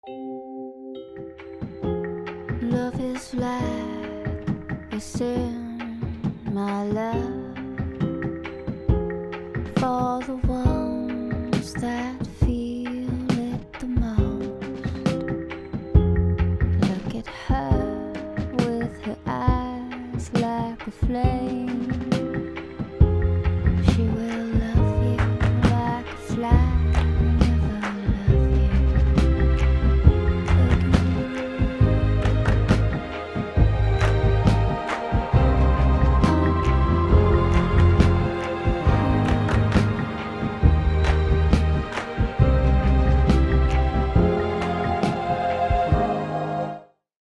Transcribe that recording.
Love is like a sin, my love, for the ones that